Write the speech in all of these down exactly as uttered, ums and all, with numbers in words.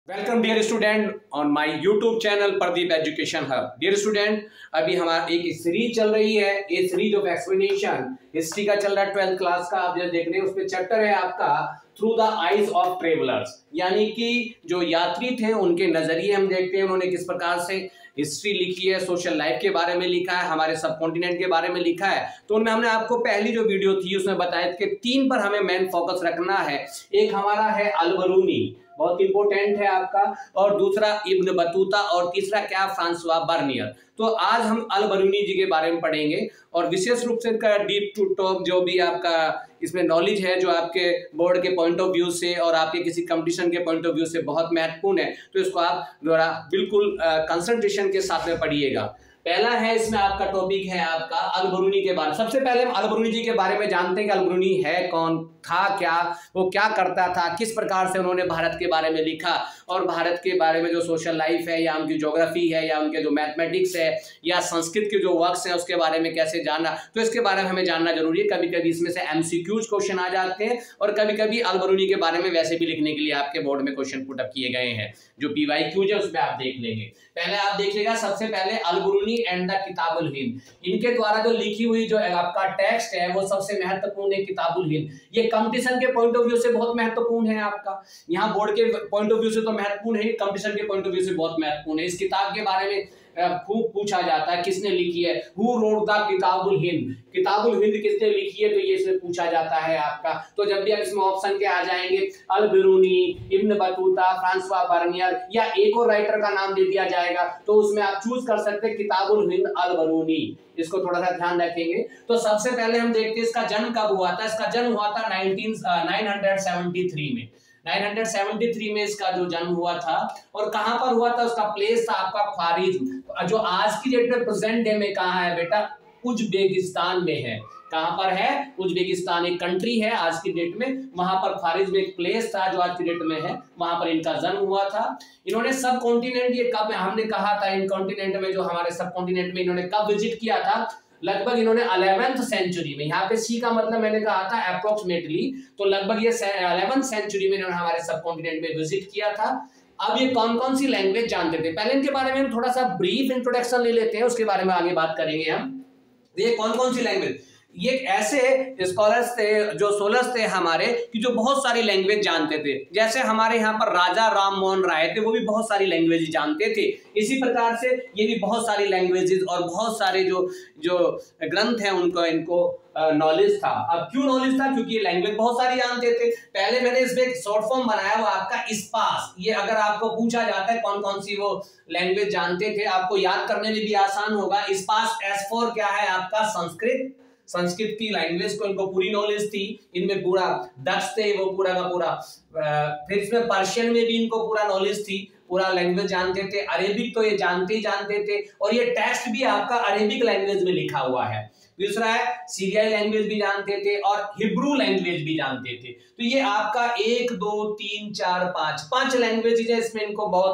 Welcome dear student on my YouTube channel Pradeep education hub. Dear student, अभी हमारा एक series चल रही है, ये सीरीज ऑफ एक्सप्लेनेशन हिस्ट्री का चल रहा है, ट्वेल्थ क्लास का। आप जो देख रहे हैं उसमें चैप्टर है आपका through the eyes of travellers, यानी कि जो यात्री थे उनके नजरिए हम देखते हैं उन्होंने किस प्रकार से हिस्ट्री लिखी है, सोशल लाइफ के बारे में लिखा है, हमारे सब कॉन्टिनेंट के बारे में लिखा है। तो उनमें हमने आपको पहली जो वीडियो थी उसमें बताया कि तीन पर हमें मेन फोकस रखना है। एक हमारा है अल-बरूनी, बहुत इंपॉर्टेंट है आपका, और दूसरा इब्न बतूता, और तीसरा क्या, फ्रांसवा बर्नियर। तो आज हम अल-बरूनी जी के बारे में पढ़ेंगे और विशेष रूप से इनका डीप टू टॉप जो भी आपका इसमें नॉलेज है, जो आपके बोर्ड के पॉइंट ऑफ व्यू से और आपके किसी कंपटीशन के पॉइंट ऑफ व्यू से बहुत महत्वपूर्ण है, तो इसको आप जरा बिल्कुल कंसंट्रेशन के साथ में पढ़िएगा। पहला है इसमें आपका टॉपिक है आपका अल-बरूनी के बारे में। सबसे पहले हम अल-बरूनी जी के बारे में जानते हैं कि अल-बरूनी है कौन, था क्या, वो क्या करता था, किस प्रकार से उन्होंने भारत के बारे में लिखा, और भारत के बारे में जो सोशल लाइफ है या उनकी ज्योग्राफी है या उनके जो मैथमेटिक्स है या संस्कृत के जो वर्क्स हैं उसके बारे में कैसे जाना। तो इसके बारे में हमें जानना जरूरी है। कभी कभी इसमें से एमसीक्यूज क्वेश्चन आ जाते हैं और कभी कभी अल-बरूनी के बारे में वैसे भी लिखने के लिए आपके बोर्ड में क्वेश्चन पुट अप किए गए हैं, जो पीवाईक्यूज है उसमें आप देख लेंगे। पहले आप देखिएगा सबसे पहले Al-Biruni and the Kitab-ul Hind, इनके द्वारा जो लिखी हुई जो आपका टेक्स्ट है वो सबसे महत्वपूर्ण है किताबुल हिंद। ये कंपटीशन के पॉइंट ऑफ व्यू से बहुत महत्वपूर्ण है आपका, यहाँ बोर्ड के पॉइंट ऑफ व्यू से तो महत्वपूर्ण है, कंपटीशन के पॉइंट ऑफ व्यू से बहुत महत्वपूर्ण है। इस किताब के बारे में खूब पूछा जाता है, किसने लिखी है, who wrote the Kitab-ul Hind, Kitab-ul Hind किसने लिखी है, तो ये इसमें पूछा जाता है आपका। तो जब भी आप इसमें ऑप्शन के आ जाएंगे Al-Biruni, Ibn Battuta, Francois Bernier, या एक और राइटर का नाम दे दिया जाएगा, तो उसमें आप चूज कर सकते हैं किताबुल हिंद अल-बरूनी। इसको थोड़ा सा ध्यान रखेंगे। तो सबसे पहले हम देखते हैं इसका जन्म कब हुआ था। इसका जन्म हुआ था nineteen nine hundred seventy three में, नाइन हंड्रेड सेवेंटी थ्री में इसका जो जन्म हुआ था। और कहां पर हुआ था, उसका प्लेस था आपका ख्वारिज्म, जो आज की डेट में प्रेजेंट डे में कहां है बेटा, उज्बेकिस्तान में है। कहां पर है, उज्बेकिस्तान एक कंट्री है आज की डेट में, वहां पर ख्वारिज्म एक प्लेस था जो आज की डेट में है, वहां पर इनका जन्म हुआ था। इन्होंने सब कॉन्टिनेंट, ये कब हमने कहा था इन कॉन्टिनेंट में, जो हमारे सब कॉन्टिनेंट में इन्होंने कब विजिट किया था, लगभग इन्होंने इलेवेंथ सेंचुरी में। यहाँ पे सी का मतलब मैंने कहा था अप्रोक्सीमेटली, तो लगभग ये इलेवेंथ सेंचुरी में इन्होंने हमारे सब कॉन्टिनेंट में विजिट किया था। अब ये कौन कौन सी लैंग्वेज जानते थे, पहले इनके बारे में हम थोड़ा सा ब्रीफ इंट्रोडक्शन ले लेते हैं, उसके बारे में आगे बात करेंगे हम। ये कौन कौन सी लैंग्वेज, ये ऐसे स्कॉलर्स थे जो सोलर्स थे हमारे कि जो बहुत सारी लैंग्वेज जानते थे। जैसे हमारे यहाँ पर राजा राम मोहन राय थे, वो भी बहुत सारी लैंग्वेज जानते थे। इसी प्रकार से ये भी बहुत सारी लैंग्वेजेस और बहुत सारे जो जो ग्रंथ हैं उनको इनको नॉलेज था। अब क्यों नॉलेज था, क्योंकि ये लैंग्वेज बहुत सारी जानते थे। पहले मैंने इसमें एक शॉर्ट फॉर्म बनाया हुआ आपका इस्पास, ये अगर आपको पूछा जाता है कौन कौन सी वो लैंग्वेज जानते थे, आपको याद करने में भी आसान होगा। इस्पास एस फॉर क्या है आपका, संस्कृत, संस्कृत की लैंग्वेज को इनको पूरी नॉलेज थी। इनमें पूरा डच थे, वो पूरा का पूरा, फिर इसमें पर्शियन में भी इनको पूरा नॉलेज थी, पूरा लैंग्वेज जानते थे। अरेबिक तो ये जानते ही जानते थे, और ये टेक्स्ट भी आपका अरेबिक लैंग्वेज में लिखा हुआ है। दूसरा है सीरियाई लैंग्वेज भी जानते थे और हिब्रू लैंग्वेज भी जानते थे। तो ये आपका एक दो तीन चार पांच पांच लैंग्वेज है, इसमें इनको बहुत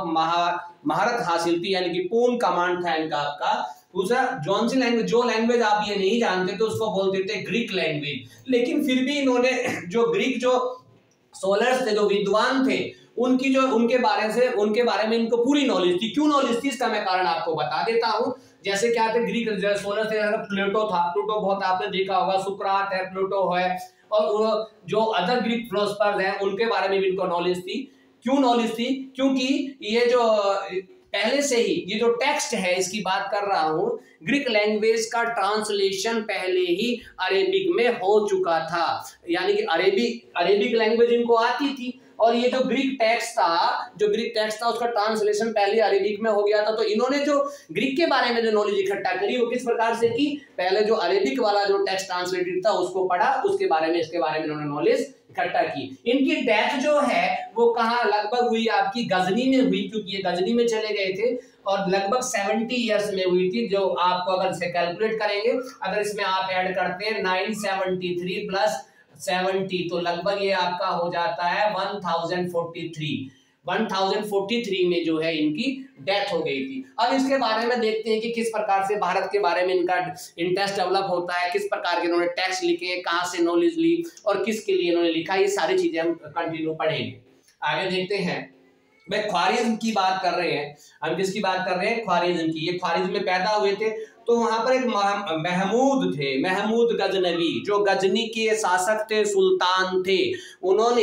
महारत हासिल थी, यानी कि पूर्ण कमांड था इनका आपका। दूसरा जौन सी लैंग्वेज, जो लैंग्वेज आप ये नहीं जानते तो उसको बोलते थे ग्रीक लैंग्वेज। लेकिन फिर भी इन्होंने जो ग्रीक जो सोलर्स थे, जो विद्वान थे, उनकी जो उनके बारे से उनके बारे में इनको पूरी नॉलेज थी। क्यों नॉलेज थी इसका मैं कारण आपको बता देता हूं। जैसे क्या थे, ग्रीक सोलर थे, प्लूटो था, प्लूटो बहुत आपने देखा होगा, सुकरात है, प्लूटो है, और जो अदर ग्रीक फिलोसफर्स हैं उनके बारे में भी इनको नॉलेज थी। क्यों नॉलेज थी, क्योंकि ये जो पहले से ही ये जो टेक्स्ट है इसकी बात कर रहा हूं, ग्रीक लैंग्वेज का ट्रांसलेशन पहले ही अरेबिक में हो चुका था, यानी कि अरेबिक अरेबिक लैंग्वेज इनको आती थी, और ये जो ग्रीक टेक्स्ट था जो ग्रीक टेक्स्ट था उसका ट्रांसलेशन पहले अरेबिक में हो गया था। तो इन्होंने जो ग्रीक के बारे में जो नॉलेज इकट्ठा करी वो किस प्रकार से की, पहले जो अरेबिक वाला जो टेक्स्ट ट्रांसलेटेड था उसको पढ़ा, उसके बारे में इसके बारे में इन्होंने नॉलेज इकट्ठा की। इनकी डेथ जो है वो कहाँ लगभग हुई आपकी गजनी में हुई, क्योंकि ये गजनी में चले गए थे, और लगभग सत्तर इयर्स में हुई थी। जो आपको अगर से कैलकुलेट करेंगे, अगर इसमें आप ऐड करते हैं nine seventy three plus seventy, तो लगभग ये आपका हो जाता है one thousand forty three. One thousand forty three में जो है इनकी डेथ हो गई थी। अब इसके बारे में देखते हैं कि किस प्रकार से भारत के बारे में इनका इंटरेस्ट डेवलप होता है, किस प्रकार के इन्होंने टेक्स्ट लिखे, कहाँ से नॉलेज ली और किसके लिए इन्होंने लिखा, ये सारी चीजें हम कंटिन्यू पढ़ेंगे। आगे देखते हैं भाई ख्वारिज्म की बात कर रहे हैं हम, किसकी बात कर रहे हैं? ख्वारिज्म की। ये ख्वारिज्म में पैदा हुए थे, तो वहां पर एक महमूद थे, महमूद गजनवी, जो गजनी के शासक थे, सुल्तान थे। उन्होंने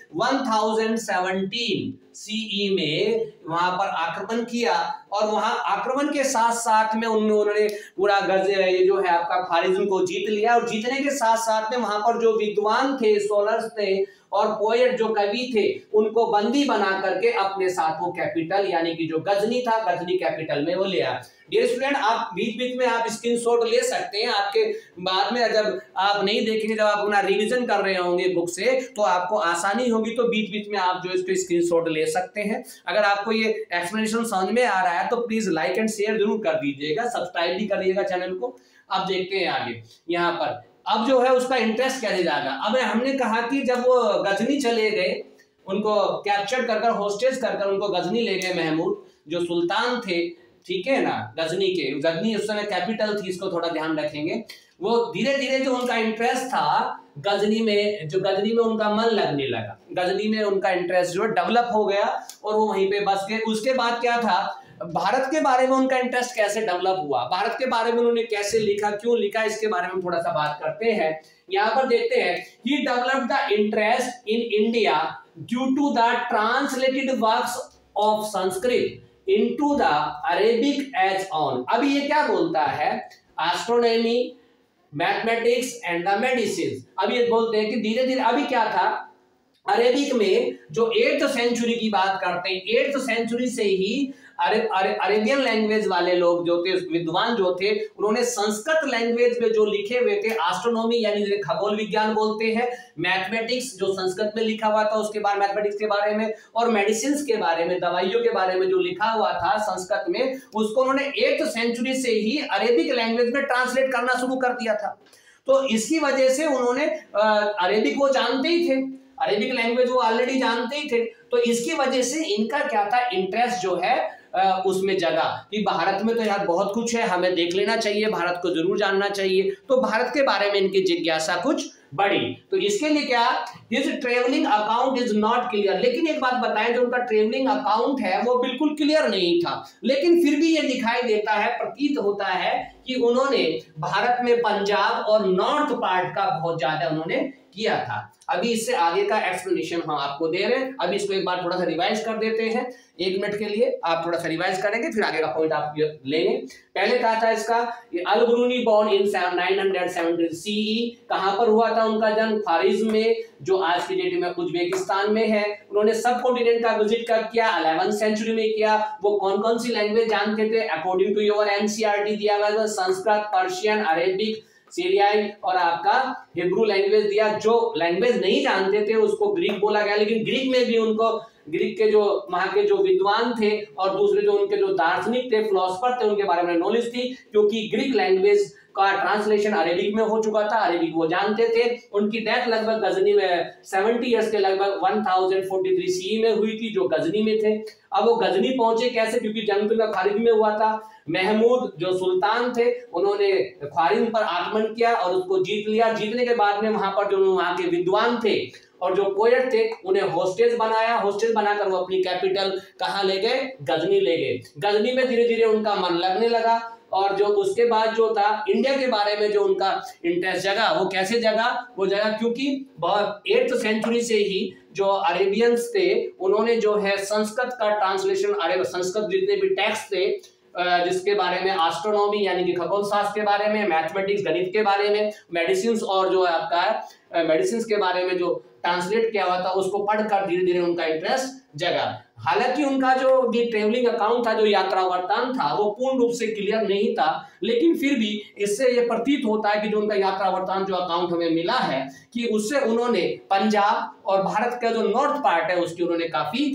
एक हज़ार सत्रह सीई में वहां पर आक्रमण किया, और वहां आक्रमण के साथ साथ में उन्होंने पूरा गज ये जो है आपका ख्वारिज्म को जीत लिया, और जीतने के साथ साथ में वहां पर जो विद्वान थे, सोलर्स थे और पोएट जो कवि थे, उनको बंदी बना करके अपने साथ वो कैपिटल यानी कि जो गजनी था, गजनी कैपिटल में वो ले आया। डियर स्टूडेंट, आप बीच बीच में आप स्क्रीनशॉट ले सकते हैं, आपके बाद में जब आप नहीं देखेंगे, जब आप अपना रिवीजन कर रहे होंगे बुक से, तो आपको आसानी होगी, तो बीच बीच में आप जो इसको स्क्रीनशॉट ले सकते हैं। अगर आपको ये एक्सप्लेनेशन समझ में आ रहा है तो प्लीज लाइक एंड शेयर जरूर कर दीजिएगा, सब्सक्राइब भी करिएगा चैनल को। अब देखते हैं आगे यहाँ पर, अब जो है उसका इंटरेस्ट कैसे जागा। अब हमने कहा कि जब वो गजनी चले गए, उनको कैप्चर कर कर होस्टेज कर कर उनको गजनी ले गए महमूद, जो सुल्तान थे, ठीक है ना, गजनी के। गजनी उस समय कैपिटल थी, इसको थोड़ा ध्यान रखेंगे। वो धीरे धीरे जो उनका इंटरेस्ट था गजनी में, जो गजनी में उनका मन लगने लगा, गजनी में उनका इंटरेस्ट जो डेवलप हो गया और वो वहीं पे बस गए। उसके बाद क्या था, भारत के बारे में उनका इंटरेस्ट कैसे डेवलप हुआ, भारत के बारे में उन्होंने कैसे लिखा, क्यों लिखा, इसके बारे में थोड़ा सा बात करते हैं। यहाँ पर देखते हैं, he developed the interest in India due to the translated works of Sanskrit into the Arabic as on. अभी ये क्या बोलता है, astronomy, mathematics and the medicine. अभी ये बोलते हैं कि धीरे धीरे, अभी क्या था, अरेबिक में जो एट्थ सेंचुरी की बात करते हैं, एट्थ सेंचुरी से ही अरे, अरे, अरेबियन लैंग्वेज वाले लोग जो थे, विद्वान जो थे, उन्होंने संस्कृत लैंग्वेज में जो लिखे हुए थे, एस्ट्रोनॉमी यानी जिसे खगोल विज्ञान बोलते हैं, मैथमेटिक्स जो संस्कृत में लिखा हुआ था, उसके बाद मैथमेटिक्स के बारे में, और मेडिसिन के बारे में, दवाइयों के बारे में जो लिखा हुआ था संस्कृत में, उसको उन्होंने एट्थ सेंचुरी से ही अरेबिक लैंग्वेज में ट्रांसलेट करना शुरू कर दिया था। तो इसकी वजह से उन्होंने अरेबिक वो जानते ही थे, अरेबिक लैंग्वेज वो ऑलरेडी जानते ही थे, तो इसकी वजह से इनका क्या था, इंटरेस्ट जो है उसमें जगह कि भारत में तो यार बहुत कुछ है, हमें देख लेना चाहिए, भारत को जरूर जानना चाहिए। तो भारत के बारे में इनकी जिज्ञासा कुछ बड़ी। तो इसके लिए क्या, his travelling account is not clear. लेकिन एक बात बताएं, जो उनका ट्रेवलिंग अकाउंट है वो बिल्कुल क्लियर नहीं था, लेकिन फिर भी ये दिखाई देता है, प्रतीत होता है कि उन्होंने भारत में पंजाब और नॉर्थ पार्ट का बहुत ज्यादा उन्होंने किया था। अभी इससे आगे का एक्सप्लेनेशन हम आपको दे रहे हैं। अभी इसको एक बार थोड़ा सा रिवाइज कर देते हैं, एक मिनट के लिए आप थोड़ा सा रिवाइज करेंगे, फिर आगे का पॉइंट आप लेंगे। पहले कहा था इसका, Al Biruni born in nine seventy CE. कहां पर हुआ था उनका जन्म? ख्वारिज्म में, जो आज की डेट में उज्बेकिस्तान में है। उन्होंने सब कॉन्टिनेंट का विजिट कब किया? इलेवेंथ सेंचुरी में किया। वो कौन कौन सी लैंग्वेज जानते थे? अकॉर्डिंग टू योर एनसीईआरटी दिया गया, संस्कृत, पर्शियन, अरेबिक, सीरियाई और आपका हिब्रू लैंग्वेज दिया। जो लैंग्वेज नहीं जानते थे उसको ग्रीक बोला गया, लेकिन ग्रीक में भी उनको, ग्रीक के जो वहां के जो विद्वान थे और दूसरे जो उनके जो दार्शनिक थे, फिलोसफर थे, उनके बारे में नॉलेज थी, क्योंकि ग्रीक लैंग्वेज का ट्रांसलेशन अरेबिक में हो चुका था, अरेबिक वो जानते थे। उनकी डेथ लगभग गजनी में सेवेंटी इयर्स के लगभग one thousand forty three CE में हुई थी, जो गजनी में थे। अब वो गजनी पहुंचे कैसे? क्योंकि जन्म तो ख्वारिज्म में हुआ था। महमूद जो सुल्तान थे, उन्होंने ख्वारिज्म पर आक्रमण किया और उसको जीत लिया। जीतने के बाद में वहां पर जो वहां के विद्वान थे और जो पोएट थे, उन्हें होस्टेज बनाया। होस्टेज बनाकर वो अपनी कैपिटल कहाँ ले गए? गजनी ले गए। गजनी में धीरे धीरे उनका मन लगने लगा, और जो उसके बाद जो था इंडिया के बारे में जो उनका इंटरेस्ट जगा, वो कैसे जगा? वो जगा क्योंकि बहुत एट्थ सेंचुरी से ही जो अरेबियंस थे, उन्होंने जो है संस्कृत का ट्रांसलेशन, अरे संस्कृत जितने भी टेक्स्ट थे, जिसके बारे में एस्ट्रोनॉमी यानी कि खगोल शास्त्र के बारे में, मैथमेटिक्स गणित के बारे में, मेडिसिन और जो है आपका मेडिसिन के बारे में जो ट्रांसलेट किया हुआ था, उसको पढ़कर धीरे धीरे उनका इंटरेस्ट जगा। हालांकि उनका जो भी ट्रेवलिंग अकाउंट था, जो यात्रा वर्तान था, वो पूर्ण रूप से क्लियर नहीं था, लेकिन फिर भी इससे ये प्रतीत होता है कि जो उनका यात्रा वर्तान जो अकाउंट हमें मिला है, कि उससे उन्होंने पंजाब और भारत का जो नॉर्थ पार्ट है उसकी उन्होंने काफी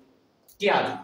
किया था।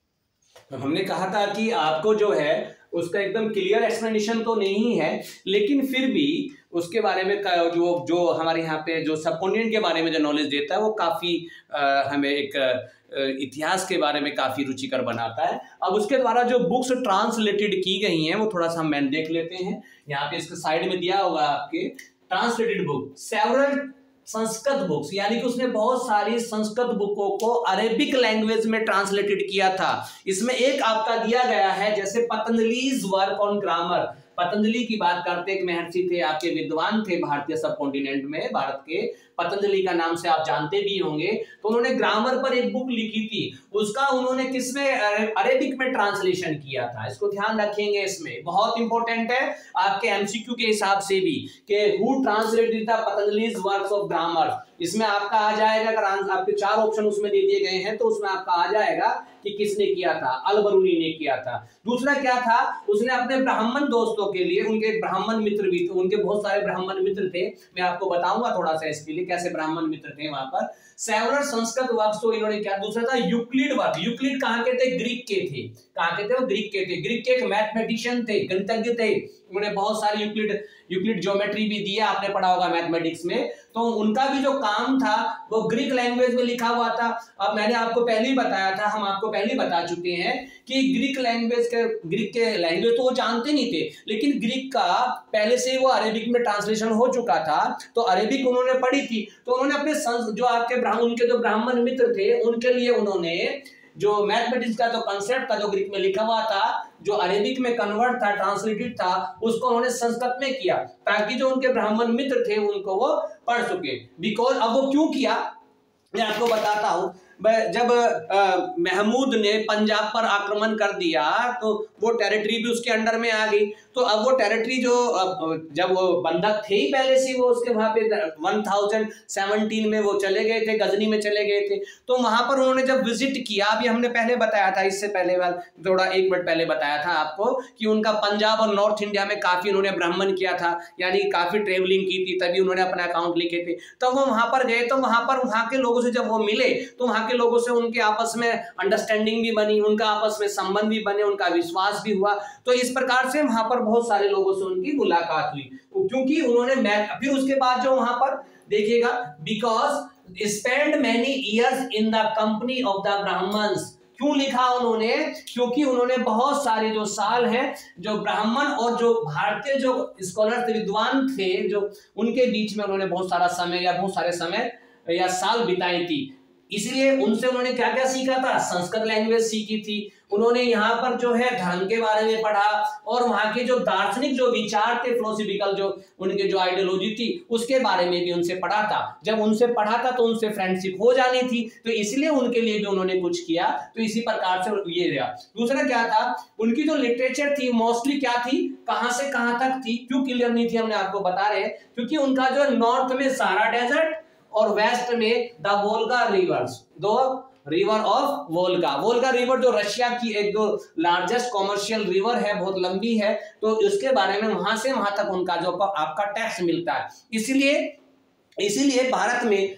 हमने कहा था कि आपको जो है उसका एकदम क्लियर एक्सप्लेनेशन तो नहीं है, लेकिन फिर भी उसके बारे में जो जो हमारे यहाँ पे जो सबकॉन्टिनेंट के बारे में जो नॉलेज देता है, वो काफ़ी हमें एक इतिहास के बारे में काफ़ी रुचिकर बनाता है। अब उसके द्वारा जो बुक्स ट्रांसलेटेड की गई हैं वो थोड़ा सा हम देख लेते हैं। यहाँ पे इसके साइड में दिया होगा आपके translated book. Several Sanskrit books, यानी कि उसने बहुत सारी संस्कृत बुकों को अरेबिक लैंग्वेज में ट्रांसलेटेड किया था। इसमें एक आपका दिया गया है जैसे Patanjali's work on grammar. Patanjali की बात करते एक महर्षि थे, आपके विद्वान थे भारतीय सब कॉन्टिनेंट में, भारत के पतंजलि का नाम से आप जानते भी होंगे। तो उन्होंने ग्रामर पर एक बुक लिखी थी, उसका उन्होंने किसमें, अरेबिक में ट्रांसलेशन किया था। इसको ध्यान रखेंगे, इसमें बहुत इंपॉर्टेंट है आपके एमसीक्यू के हिसाब से भी कि who translated the Patanjali's works of grammar. इसमें आपका आ जाएगा, अगर आपके चार ऑप्शन उसमें दे दिए गए हैं तो उसमें आपका आ जाएगा कि किसने किया था, अल-बरूनी ने किया था। दूसरा क्या था, उसने अपने ब्राह्मण दोस्तों के लिए, उनके ब्राह्मण मित्र भी थे, उनके बहुत सारे ब्राह्मण मित्र थे, मैं आपको बताऊंगा थोड़ा सा इसके लिए कैसे ब्राह्मण मित्र थे वहां पर। सेवरल संस्कृत वर्क्स तो इन्होंने क्या, दूसरा था यूक्लिड वर्क। यूक्लिड कहां के थे, ग्रीक के थे। कहां के थे, वो ग्रीक के थे। ग्रीक के एक मैथमेटिशियन थे, गणितज्ञ थे, उन्होंने बहुत सारे यूक्लिड यूक्लिड ज्योमेट्री भी दिया, आपने पढ़ा होगा मैथमेटिक्स में। तो उनका भी जो काम था वो ग्रीक लैंग्वेज में लिखा हुआ था। अब मैंने आपको पहले ही बताया था, हम आपको पहले ही बता चुके हैं कि ग्रीक लैंग्वेज के ग्रीक के लैंग्वेज तो वो जानते नहीं थे, लेकिन ग्रीक का पहले से वो अरेबिक में ट्रांसलेशन हो चुका था, तो अरेबिक उन्होंने पढ़ी थी। तो उन्होंने अपने जो आपके ब्राह्मण, उनके जो ब्राह्मण मित्र थे उनके लिए उन्होंने जो मैथमेटिक्स का जो कंसेप्ट था जो ग्रीक में लिखा हुआ था, जो अरेबिक में कन्वर्ट था, ट्रांसलेटेड था, उसको उन्होंने संस्कृत में किया ताकि जो उनके ब्राह्मण मित्र थे उनको वो पढ़ सके। बिकॉज अब वो क्यों किया मैं आपको बताता हूं। जब महमूद ने पंजाब पर आक्रमण कर दिया तो वो टेरिटरी भी उसके अंडर में आ गई। तो अब वो टेरिटरी जो जब वो बंधक थे ही पहले से, वो उसके वहां पे वन थाउजेंड सेवनटीन में वो चले गए थे, गजनी में चले गए थे। तो वहां पर उन्होंने जब विजिट किया, अभी हमने पहले बताया था, इससे पहले बार थोड़ा एक मिनट पहले बताया था आपको कि उनका पंजाब और नॉर्थ इंडिया में काफी उन्होंने भ्रमण किया था, यानी काफी ट्रेवलिंग की थी, तभी उन्होंने अपना अकाउंट लिखे थे। तो वो वहां पर गए, तो वहां पर वहां के लोगों से जब वो मिले तो वहां के लोगों से उनके आपस में अंडरस्टैंडिंग भी बनी, उनका आपस में संबंध भी बने, उनका विश्वास भी हुआ। तो इस प्रकार से वहां पर बहुत सारे लोगों से उनकी मुलाकात हुई, क्योंकि उन्होंने फिर उसके बाद जो वहां पर देखिएगा, because spend many years in the company of the Brahmins. क्यों लिखा उन्होंने, क्योंकि उन्होंने बहुत सारे जो साल हैं जो ब्राह्मण और जो भारतीय जो स्कॉलर थे, विद्वान थे, जो उनके बीच में उन्होंने बहुत सारा समय या बहुत सारे समय या साल बिताई थी। इसलिए उनसे उन्होंने क्या क्या सीखा था, संस्कृत लैंग्वेज सीखी थी। उन्होंने यहाँ पर जो है धर्म के बारे में पढ़ा और वहाँ के जो दार्शनिक जो विचार थे, फिलोसॉफिकल जो उनके जो आइडियोलॉजी थी, उसके बारे में भी उनसे पढ़ा था। जब उनसे पढ़ा था तो उनसे फ्रेंडशिप हो जानी थी, तो इसलिए उनके लिए भी उन्होंने कुछ किया। तो इसी प्रकार से ये रहा। दूसरा क्या था, उनकी जो लिटरेचर थी मोस्टली क्या थी, कहाँ से कहाँ तक थी, क्यों क्लियर नहीं थी हमने आपको बता रहे, क्योंकि उनका जो नॉर्थ में सारा डेजर्ट और वेस्ट में द वोल्गा रिवर्स, दो river of Volga. Volga river जो रशिया की एक जो लार्जेस्ट कॉमर्शियल रिवर है, बहुत लंबी है, तो इसके बारे में वहां से वहां तक उनका जो आपका टैक्स मिलता है। इसीलिए इसीलिए भारत में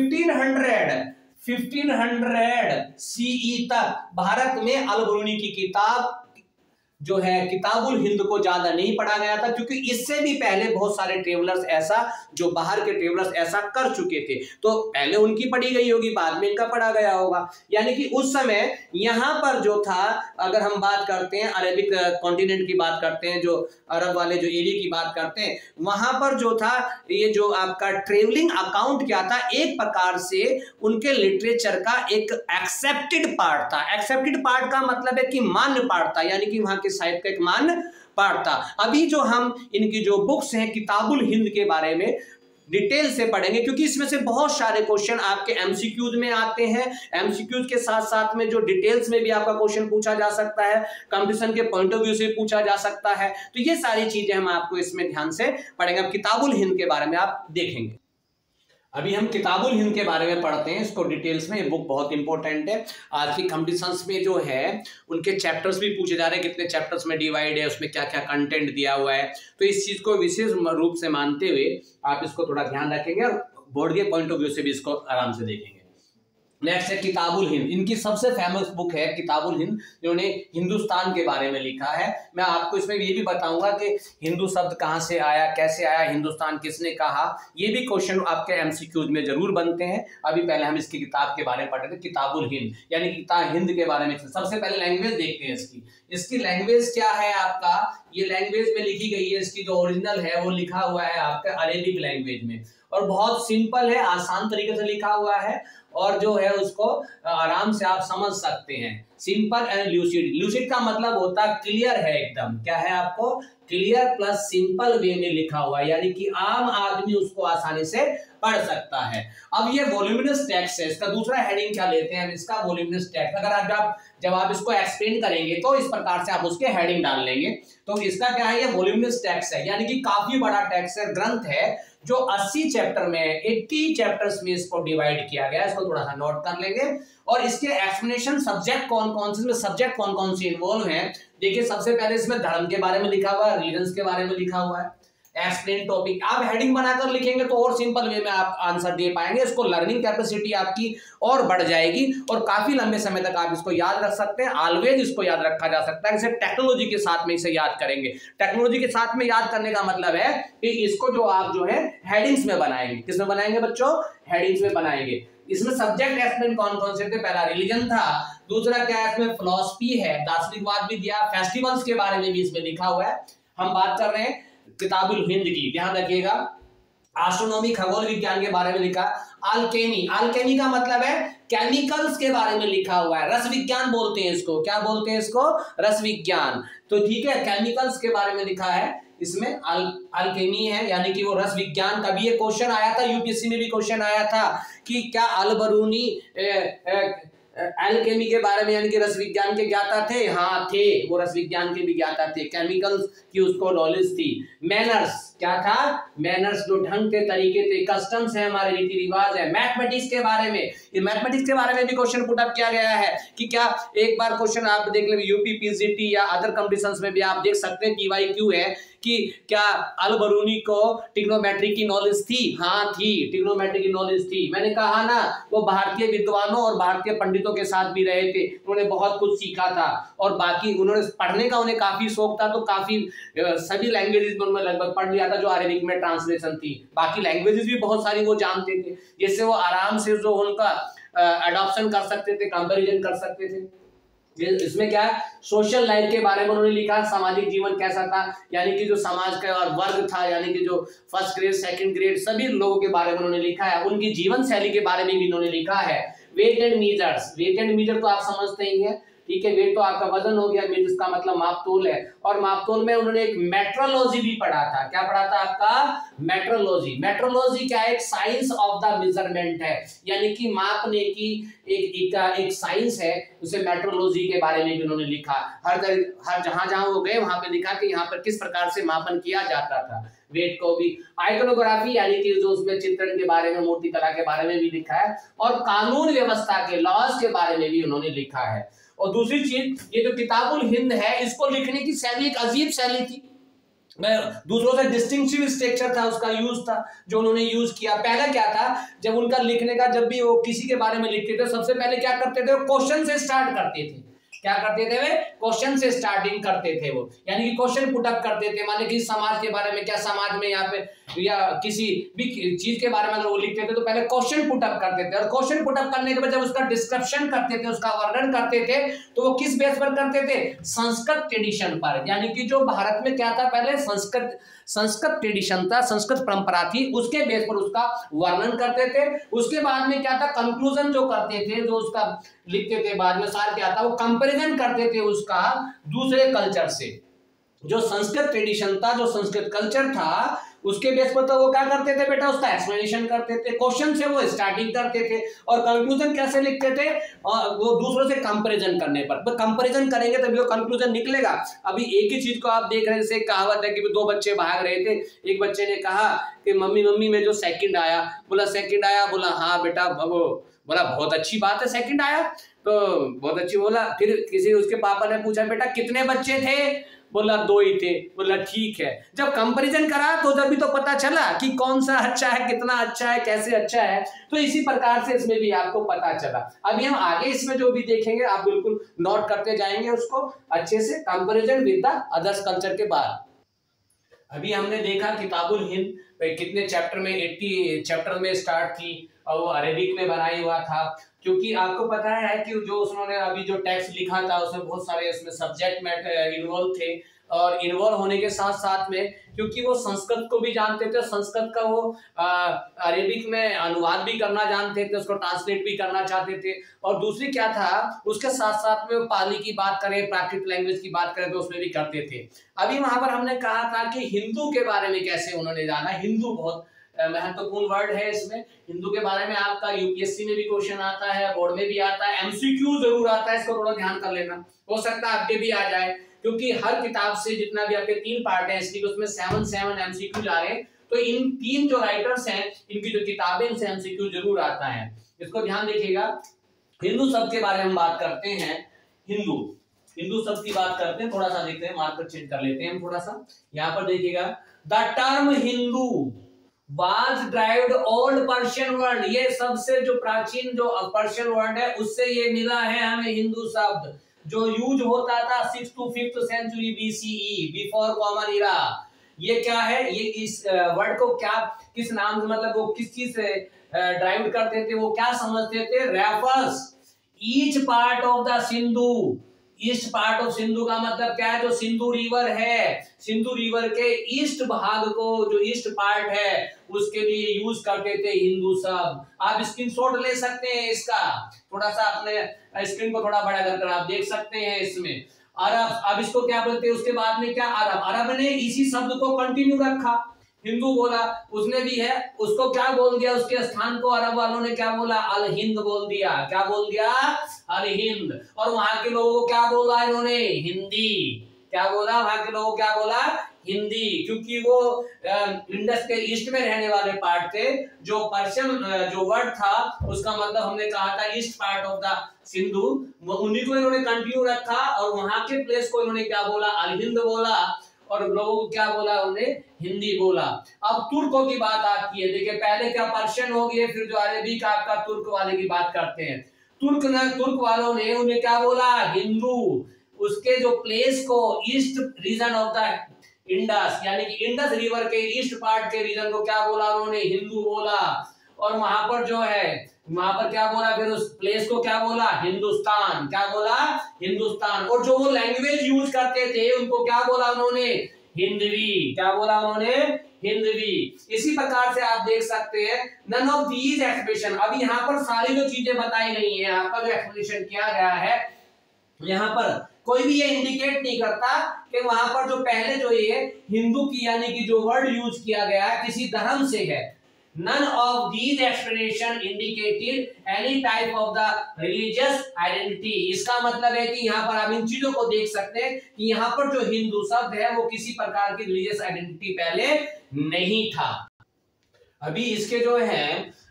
फिफ्टीन हंड्रेड सीई तक भारत में अल-बरूनी की किताब जो है किताबुल हिंद को ज्यादा नहीं पढ़ा गया था, क्योंकि इससे भी पहले बहुत सारे ट्रेवलर्स ऐसा, जो बाहर के ट्रेवलर्स ऐसा कर चुके थे। तो पहले उनकी पढ़ी गई होगी, बाद में इनका पढ़ा गया होगा। यानी कि उस समय यहाँ पर जो था, अगर हम बात करते हैं अरेबिक कॉन्टिनेंट की बात करते हैं, जो अरब वाले जो एरिया की बात करते हैं, वहां पर जो था ये जो आपका ट्रेवलिंग अकाउंट क्या था, एक प्रकार से उनके लिटरेचर का एक एक्सेप्टेड पार्ट था। एक्सेप्टेड पार्ट का मतलब है कि मान्य पार्ट था, यानी कि वहां के साहित्य का एक मान्य पार्ट था। अभी जो हम इनकी जो बुक्स हैं किताबुल हिंद के बारे में डिटेल से पढ़ेंगे, क्योंकि इसमें से बहुत सारे क्वेश्चन आपके एमसीक्यूज में आते हैं। एमसीक्यूज के साथ साथ में जो डिटेल्स में भी आपका क्वेश्चन पूछा जा सकता है, कंपटीशन के पॉइंट ऑफ व्यू से पूछा जा सकता है। तो ये सारी चीजें हम आपको इसमें ध्यान से पढ़ेंगे। अब किताबुल हिंद के बारे में आप देखेंगे। अभी हम किताबुल हिंद के बारे में पढ़ते हैं, इसको डिटेल्स में। ये बुक बहुत इंपॉर्टेंट है। आज की कंपटीशंस में जो है उनके चैप्टर्स भी पूछे जा रहे हैं, कितने चैप्टर्स में डिवाइड है, उसमें क्या क्या कंटेंट दिया हुआ है। तो इस चीज को विशेष रूप से मानते हुए आप इसको थोड़ा ध्यान रखेंगे और बोर्ड के पॉइंट ऑफ व्यू से भी इसको आराम से देखेंगे। नेक्स्ट है किताबुल हिंद, इनकी सबसे फेमस बुक है किताबुल हिंद, जिन्होंने हिंदुस्तान के बारे में लिखा है। मैं आपको इसमें ये भी बताऊंगा कि हिंदू शब्द कहाँ से आया, कैसे आया, हिंदुस्तान किसने कहा, ये भी क्वेश्चन आपके एमसीक्यूज में जरूर बनते हैं। अभी पहले हम इसकी किताब के बारे में पढ़ रहे थे, किताबुल हिंद यानी किताब हिंद के बारे में। सबसे पहले लैंग्वेज देखते हैं इसकी। इसकी लैंग्वेज क्या है आपका, ये लैंग्वेज में लिखी गई है, इसकी जो ओरिजिनल है वो लिखा हुआ है आपका अरेबिक लैंग्वेज में, और बहुत सिंपल है, आसान तरीके से लिखा हुआ है, और जो है उसको आराम से आप समझ सकते हैं। सिंपल एंड ल्यूसिड, ल्यूसिड का मतलब होता है क्लियर है एकदम, क्या है आपको, क्लियर प्लस सिंपल वे में लिखा हुआ है, यानी कि आम आदमी उसको आसानी से पढ़ सकता है। अब ये वॉल्यूमिनस टेक्स्ट है, इसका दूसरा हेडिंग क्या लेते हैं हम, इसका वॉल्यूमिनस टेक्स्ट। अगर आप जब आप इसको एक्सप्लेन करेंगे तो इस प्रकार से आप उसके हेडिंग डाल लेंगे। तो इसका क्या है, ये वॉल्यूमिनस टेक्स्ट है, यानी कि काफी बड़ा टेक्स्ट है, ग्रंथ है, जो अस्सी चैप्टर में, अस्सी चैप्टर्स में इसको डिवाइड किया गया है। इसको थोड़ा सा नोट कर लेंगे। और इसके एक्सप्लेनेशन सब्जेक्ट कौन कौन से, सब्जेक्ट कौन कौन से इन्वॉल्व हैं। देखिए सबसे पहले इसमें धर्म के बारे में लिखा हुआ है, रिलीजन के बारे में लिखा हुआ है, एक्सप्लेन टॉपिक। आप हेडिंग बनाकर लिखेंगे तो और सिंपल वे में आप आंसर दे पाएंगे, इसको लर्निंग कैपेसिटी आपकी और बढ़ जाएगी, और काफी लंबे समय तक आप इसको याद रख सकते हैं। ऑलवेज इसको याद रखा जा सकता है, इसे टेक्नोलॉजी के साथ में इसे याद करेंगे। टेक्नोलॉजी के साथ में याद करने का मतलब है कि इसको जो आप जो है हेडिंग्स में बनाएंगे। किसमें बनाएंगे बच्चों, हेडिंग्स में बनाएंगे। इसमें सब्जेक्ट एक्सप्लेन कौन कौन से थे, पहला रिलीजन था, दूसरा क्या है इसमें फिलॉसफी है, दार्शनिकवाद भी दिया, फेस्टिवल्स के बारे में भी इसमें लिखा हुआ है। हम बात कर रहे हैं किताबुल हिंद की, ध्यान रखिएगा। एस्ट्रोनॉमी, खगोल विज्ञान के बारे में लिखा। अल्केमी, अल्केमी का मतलब है केमिकल्स के बारे में लिखा हुआ है, रस विज्ञान बोलते हैं इसको, क्या बोलते हैं इसको, रस विज्ञान। तो ठीक है, केमिकल्स के बारे में लिखा है इसमें, अल अल्केमी है, यानी कि वो रस विज्ञान का भी एक क्वेश्चन आया था, यूपीएससी में भी क्वेश्चन आया था कि क्या अल-बरूनी एल्केमी के बारे में, यानी कि रस विज्ञान के ज्ञाता थे, हाँ थे, वो रस विज्ञान के भी ज्ञाता थे, केमिकल्स की उसको नॉलेज थी। मैनर्स, क्या था, मैनर्स जो ढंग के तरीके थे, कस्टम्स है, हमारे रीति रिवाज है। मैथमेटिक्स के बारे में, ये मैथमेटिक्स के बारे में भी क्वेश्चन पुट अप किया गया है कि क्या, एक बार क्वेश्चन आप देख ले, यूपी पीजीटी या अदर कंपटीशंस में भी आप देख सकते हैं, पीवाईक्यू है कि क्या अल-बरूनी को ट्रिग्नोमेट्री की नॉलेज थी, हाँ थी, ट्रिग्नोमेट्री की नॉलेज थी। मैंने कहा ना, वो भारतीय विद्वानों और भारतीय पंडितों के साथ भी रहे थे, उन्होंने बहुत कुछ सीखा था, और बाकी उन्होंने पढ़ने का उन्हें काफी शौक था, तो काफी सभी लैंग्वेजेस में उन्होंने लगभग पढ़ लिया था, जो अरेबिक में ट्रांसलेशन थी। बाकी लैंग्वेजेस भी बहुत सारी वो जानते थे, जिससे वो आराम से जो उनका अडॉप्शन कर सकते थे, कंपैरिजन कर सकते थे। इसमें क्या है, सोशल लाइफ के बारे में उन्होंने लिखा, सामाजिक जीवन कैसा था, यानी कि जो समाज का और वर्ग था, यानी कि जो फर्स्ट ग्रेड सेकंड ग्रेड सभी लोगों के बारे में उन्होंने लिखा है। उनकी जीवन शैली के बारे में भी उन्होंने लिखा है। Weight and measures, weight and measure तो आप समझते ही हैं, ठीक है, वेट तो आपका वजन हो गया, मीजर्स का मतलब मापतोल है, और मापतोल में उन्होंने एक मेट्रोलॉजी भी पढ़ा था। क्या पढ़ा था आपका, मेट्रोलॉजी। मेट्रोलॉजी क्या है, एक साइंस ऑफ द मेजरमेंट है, यानी कि मापने की एक एक, एक साइंस है, उसे मेट्रोलॉजी के बारे में भी उन्होंने लिखा। हर हर जहां जहां वो गए वहां पे लिखा कि यहाँ पर किस प्रकार से मापन किया जाता था, वेट को भी। आइकोनोग्राफी यानी कि जो उसमें चित्रण के बारे में, मूर्ति कला के बारे में भी लिखा है, और कानून व्यवस्था के, लॉज के बारे में भी उन्होंने लिखा है। और दूसरी चीज, ये जो किताबुल हिंद है, इसको लिखने की शैली एक अजीब शैली थी, मैं दूसरों से डिस्टिंक्टिव स्ट्रक्चर था, उसका यूज था जो उन्होंने यूज किया। पहला क्या था, जब उनका लिखने का, जब भी वो किसी के बारे में लिखते थे, सबसे पहले क्या करते थे, वो क्वेश्चन से स्टार्ट करते थे। क्या करते थे वे, क्वेश्चन से स्टार्टिंग करते थे वो, यानी कि क्वेश्चन पुट अप करते थे। मान लीजिए किसी समाज के बारे में, क्या समाज में यहाँ पे या किसी भी चीज के बारे में अगर वो लिखते थे तो पहले क्वेश्चन पुट अप करते थे, और क्वेश्चन पुट अप करने के बाद जब उसका डिस्क्रिप्शन करते थे, उसका वर्णन करते थे, तो वो किस बेस पर करते थे, संस्कृत ट्रेडिशन पर। यानी कि जो भारत में क्या था, पहले संस्कृत संस्कृत ट्रेडिशन था, संस्कृत परंपरा थी, उसके बेस पर उसका वर्णन करते थे। उसके बाद में क्या था, कंक्लूजन जो करते थे, जो उसका लिखते थे, बाद में सार क्या था, वो कंपैरिजन करते थे उसका दूसरे कल्चर से। जो संस्कृत ट्रेडिशन था, जो संस्कृत कल्चर था, उसके बेस पर तो वो क्या करते थे बेटा, उसका एक्सप्लेनेशन करते थे, क्वेश्चन से वो स्टार्टिंग करते थे, और कंक्लूजन कैसे लिखते थे, वो दूसरों से कंपैरिजन करने पर। तो कंपैरिजन करेंगे तभी वो कंक्लूजन निकलेगा। अभी एक ही चीज को आप देख रहे हैं, जैसे कहावत है कि दो बच्चे भाग रहे थे, एक बच्चे ने कहा कि मम्मी मम्मी में जो सेकंड आया, बोला सेकंड आया, बोला हाँ बेटा, वो बोला बहुत अच्छी बात है सेकंड आया, तो बहुत अच्छी बोला। फिर किसी उसके पापा ने पूछा बेटा कितने बच्चे थे, बोला दो ही थे। बोला ठीक है। जब कंपैरिजन करा तो जब भी तो पता चला कि कौन सा अच्छा है, कितना अच्छा है, कैसे अच्छा है। तो इसी प्रकार से इसमें भी आपको पता चला। अभी हम आगे इसमें जो भी देखेंगे आप बिल्कुल नोट करते जाएंगे उसको अच्छे से, comparison with the others culture के बाद। अभी हमने देखा किताबुल हिंद कितने चैप्टर में, अस्सी चैप्टर में स्टार्ट की और वो अरेबिक में बनाई हुआ था, क्योंकि आपको पता है कि जो उन्होंने अभी जो टेक्स्ट लिखा था उसमें बहुत सारे उसमें सब्जेक्ट मैटर इन्वॉल्व थे, और इन्वॉल्व होने के साथ साथ में क्योंकि वो संस्कृत को भी जानते थे, संस्कृत का वो अरेबिक में अनुवाद भी करना जानते थे, उसको ट्रांसलेट भी करना चाहते थे, और दूसरी क्या था उसके साथ साथ में पाली की बात करें, प्राकृत लैंग्वेज की बात करें तो उसमें भी करते थे। अभी वहां पर हमने कहा था कि हिंदू के बारे में कैसे उन्होंने जाना। हिंदू बहुत महत्वपूर्ण वर्ड है। इसमें हिंदू के बारे में आपका यूपीएससी में भी क्वेश्चन आता है, बोर्ड में भी आता है, एमसीक्यू जरूर आता है, इसको थोड़ा ध्यान कर लेना, हो सकता है आपके भी आ जाए, क्योंकि हर किताब से जितना भी आपके तीन पार्ट है इसलिए उसमें सेवन सेवन एमसीक्यू जा रहे हैं। तो इन तीन जो राइटर्स हैं इनकी जो किताबें इनसे एमसीक्यू जरूर आता है, इसको ध्यान देखिएगा। हिंदू शब्द के बारे में बात करते हैं। हिंदू हिंदू शब्द की बात करते हैं, थोड़ा सा देखते हैं, मार्कर चेंज कर लेते हैं हम थोड़ा सा। यहाँ पर देखिएगा the term Hindu was derived old Persian word, ये सबसे जो प्राचीन जो पर्शियन वर्ड है उससे ये मिला है हमें हिंदू शब्द, जो यूज होता था six to fifth century BCE, before common era. ये क्या है, ये इस वर्ड को क्या किस नाम से, मतलब वो किस चीज से ड्राइव करते थे, वो क्या समझते थे, refers each part of the Sindhu. East part of Sindhu का मतलब क्या है, जो सिंधु रिवर है, सिंधु रिवर के ईस्ट भाग को, जो ईस्ट पार्ट है उसके लिए यूज करते थे हिंदू शब्द। आप स्क्रीनशॉट ले सकते हैं इसका, थोड़ा सा अपने स्क्रीन को थोड़ा बड़ा करकर आप देख सकते हैं इसमें। अरब, अब इसको क्या बोलते हैं, उसके बाद में क्या, अरब। अरब ने इसी शब्द को कंटिन्यू रखा, हिंदू बोला, उसने भी है, उसको क्या बोल दिया, उसके स्थान को अरब वालों ने क्या बोला, अल हिंद बोल दिया। क्या बोल दिया, अल हिंद। और वहां के लोगों को क्या बोला इन्होंने, हिंदी। क्या बोला, वहां के लोगों को क्या बोला, हिंदी, क्योंकि वो इंडस के ईस्ट में रहने वाले पार्ट थे। जो पर्शियन जो वर्ड था उसका मतलब हमने कहा था east part of the Sindhu, उन्हीं को इन्होंने कंटिन्यू रखा, और वहां के प्लेस को इन्होंने क्या बोला, अल हिंद बोला, और लोगों को क्या बोला, उन्हें हिंदी बोला। अब तुर्कों की बात आती है, देखिए पहले क्या पर्शियन हो गए, फिर जो अरेबिक आपका तुर्क वाले की बात करते हैं। तुर्क ने, तुर्क वालों ने उन्हें क्या बोला, हिंदू। उसके जो प्लेस को east region of the Indus, यानी कि इंडस रिवर के ईस्ट पार्ट के रीजन को क्या बोला उन्होंने, हिंदू बोला। और वहां पर जो है, वहां पर क्या बोला, फिर उस प्लेस को क्या बोला, हिंदुस्तान। क्या बोला, हिंदुस्तान। और जो वो लैंग्वेज यूज करते थे उनको क्या बोला उन्होंने, हिंदवी। क्या बोला उन्होंने, हिंदवी। इसी प्रकार से आप देख सकते हैं नन ऑफ दीज एक्सप्रेशन, अभी यहाँ पर सारी जो चीजें बताई गई है, यहाँ पर जो एक्सप्लेनेशन किया गया है, यहाँ पर कोई भी ये इंडिकेट नहीं करता कि वहां पर जो पहले जो ये हिंदू की यानी कि जो वर्ड यूज किया गया है किसी धर्म से है। None of these explanation indicated any type of the religious identity। इसका मतलब है कि यहाँ पर आप इन चीजों को देख सकते हैं कि यहाँ पर जो हिंदू शब्द है वो किसी प्रकार की रिलीजियस आइडेंटिटी पहले नहीं था। अभी इसके जो है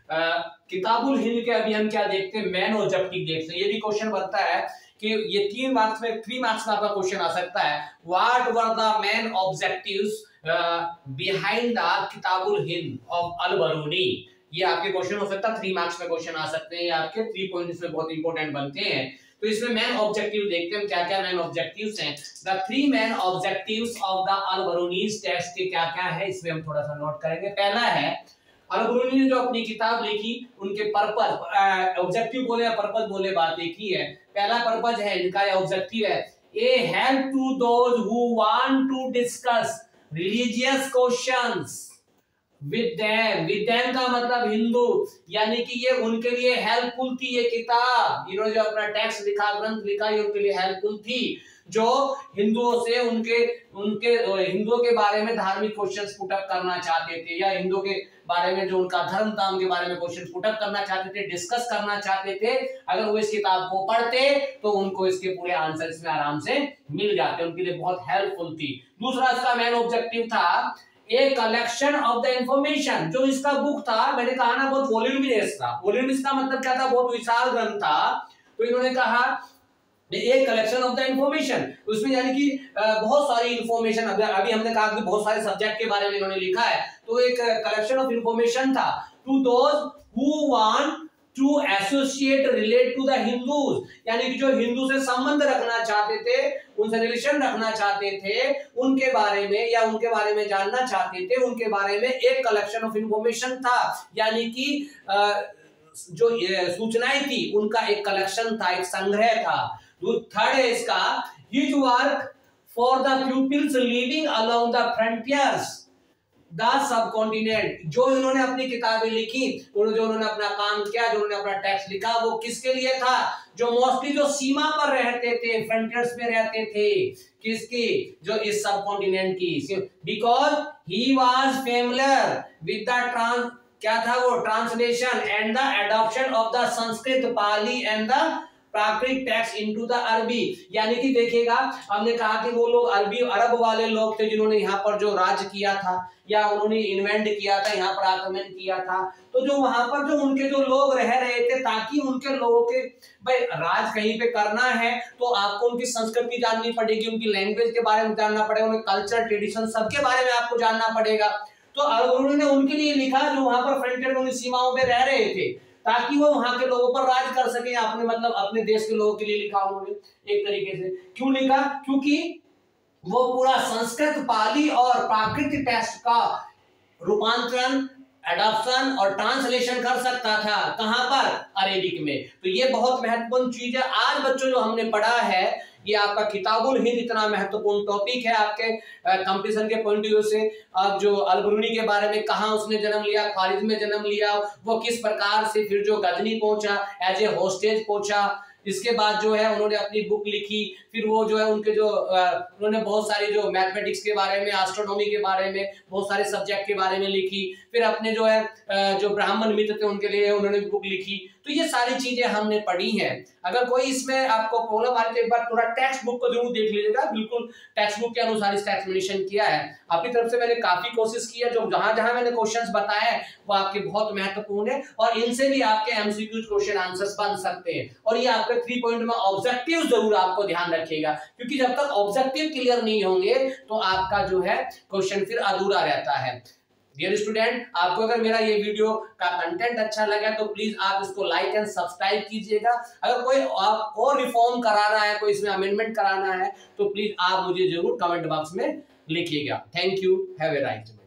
किताबुल हिंद के अभी हम क्या देखते हैं, मैन ऑब्जेक्टिव देखते हैं। ये भी क्वेश्चन बनता है कि ये तीन मार्क्स में, थ्री मार्क्स में आपका क्वेश्चन आ सकता है, what were the main objectives behind the Kitab-ul Hind of Al Biruni. ये आपके क्वेश्चन हो सकता है, थ्री मार्क्स में क्वेश्चन आ सकते हैं, आपके थ्री पॉइंट्स में बहुत इंपॉर्टेंट बनते हैं। तो इसमें मैन ऑब्जेक्टिव देखते हैं क्या क्या मैन ऑब्जेक्टिव्स हैं। The three main objectives of the Al Biruni's text के क्या क्या है, इसमें हम थोड़ा सा नोट करेंगे। पहला है, अल बरूनी ने जो अपनी किताब लिखी उनके पर्पस, ऑब्जेक्टिव बोले या पर्पस बोले, बात एक ही है। पहला पर्पस है इनका या ऑब्जेक्टिव है, a help to those who want to discuss religious questions with them. With them का मतलब हिंदू, यानी कि ये उनके लिए हेल्पफुल थी। ये किताब इन्होंने जो अपना टेक्स्ट लिखा, ग्रंथ लिखा, ये उनके लिए हेल्पफुल थी, जो हिंदुओं से उनके उनके हिंदुओं के बारे में धार्मिक क्वेश्चंस पुट अप करना चाहते थे, या हिंदुओं के बारे में जो उनका धर्म था उनके बारे में क्वेश्चन पुट अप करना चाहते थे, डिस्कस करना चाहते थे। अगर वो इस किताब को पढ़ते तो उनको इसके पूरे आंसर इसमें आराम से मिल जाते, उनके लिए बहुत हेल्पफुल थी। दूसरा इसका मेन ऑब्जेक्टिव था a collection of the information. जो इसका बुक था, मैंने कहा ना बहुत वॉल्यूमिनस था। वॉल्यूमिनस का मतलब क्या था, बहुत विशाल ग्रंथ था, तो इन्होंने कहा एक कलेक्शन ऑफ द इंफॉर्मेशन, उसमें यानी कि बहुत सारी इंफॉर्मेशन, अभी हमने कहा कि बहुत सारे सब्जेक्ट के बारे में इन्होंने लिखा है, तो एक कलेक्शन ऑफ इंफॉर्मेशन था to those who want to associate relate to the Hindus, यानी कि जो हिंदू से संबंध रखना चाहते थे, उनसे रिलेशन रखना चाहते थे, उनके बारे में या उनके बारे में जानना चाहते थे, उनके बारे में एक कलेक्शन ऑफ इंफॉर्मेशन था, यानी कि जो सूचनाएं थी उनका एक कलेक्शन था, एक संग्रह था। थर्ड है इसका his work for the peoples living along the frontiers the subcontinent, जो इन्होंने अपनी किताबें लिखी, उन्होंने जो उन्होंने अपना काम किया, जो उन्होंने अपना टेक्स्ट लिखा, वो किसके लिए था? जो मोस्टली जो सीमा पर रहते थे, फ्रंटियर्स में रहते थे, किसकी? जो इस सब कॉन्टिनेंट की, because he was familiar with the trans क्या था वो translation and the adoption of the Sanskrit, Pali and the Prakrit text into the अरबी, यानी कि देखिएगा हमने कहा कि वो लोग अरबी अरब वाले लोग थे जिन्होंने यहाँ पर जो राज किया था या उन्होंने इन्वेंट किया था, यहाँ पर आक्रमण किया था, तो जो वहां पर जो उनके जो लोग रह रहे थे, ताकि उनके लोगों के भाई राज कहीं पे करना है तो आपको उनकी संस्कृति जाननी पड़ेगी, उनकी लैंग्वेज के बारे में जानना पड़ेगा, उनके कल्चर ट्रेडिशन सबके बारे में आपको जानना पड़ेगा। तो उन्होंने उनके लिए लिखा जो वहां पर फ्रंटियर उन सीमाओं में रह रहे थे, ताकि वो वहां के लोगों पर राज कर सके, आपने मतलब अपने देश के लोगों के लिए लिखा उन्होंने एक तरीके से। क्यों लिखा? क्योंकि वो पूरा संस्कृत, पाली और प्राकृत टेक्स्ट का रूपांतरण, एडॉप्शन और ट्रांसलेशन कर सकता था, कहां पर? अरेबिक में। तो ये बहुत महत्वपूर्ण चीज है। आज बच्चों जो हमने पढ़ा है ये आपका किताबुल हिंद इतना महत्वपूर्ण टॉपिक है आपके कंपटीशन के पॉइंट ऑफ व्यू से। अब जो अल-बिरूनी के बारे में, कहां उसने जन्म लिया, खारिज में जन्म लिया, वो किस प्रकार से फिर जो गजनी पहुंचा, एज ए होस्टेज पहुंचा, इसके बाद जो है उन्होंने अपनी बुक लिखी, फिर वो जो है उनके जो उन्होंने बहुत सारी जो मैथमेटिक्स के बारे में, एस्ट्रोनॉमी के बारे में, बहुत सारे सब्जेक्ट के बारे में लिखी, फिर अपने जो है जो ब्राह्मण मित्र थे उनके लिए उन्होंने बुक लिखी। तो ये सारी चीजें हमने पढ़ी हैं। अगर कोई इसमें आपको प्रॉब्लम आए तो एक बार पूरा टेक्स्ट बुक को जरूर देख लीजिएगा, बिल्कुल टेक्स्ट बुक के अनुसार इसका एक्सप्लेनेशन किया है। अपनी तरफ से मैंने काफी कोशिश की है, जो जहां जहां मैंने क्वेश्चंस बताए हैं वो आपके बहुत महत्वपूर्ण है और इनसे भी आपके एमसीक्यू क्वेश्चन आंसर्स बन सकते हैं। और ये आपके थ्री पॉइंट में ऑब्जेक्टिव जरूर आपको ध्यान रखिएगा, क्योंकि जब तक ऑब्जेक्टिव क्लियर नहीं होंगे तो आपका जो है क्वेश्चन फिर अधूरा रहता है। डियर स्टूडेंट, आपको अगर मेरा ये वीडियो का कंटेंट अच्छा लगा तो प्लीज आप इसको लाइक एंड सब्सक्राइब कीजिएगा। अगर कोई आप और रिफॉर्म कराना है, कोई इसमें अमेंडमेंट कराना है तो प्लीज आप मुझे जरूर कमेंट बॉक्स में लिखिएगा। Thank you, have a nice day.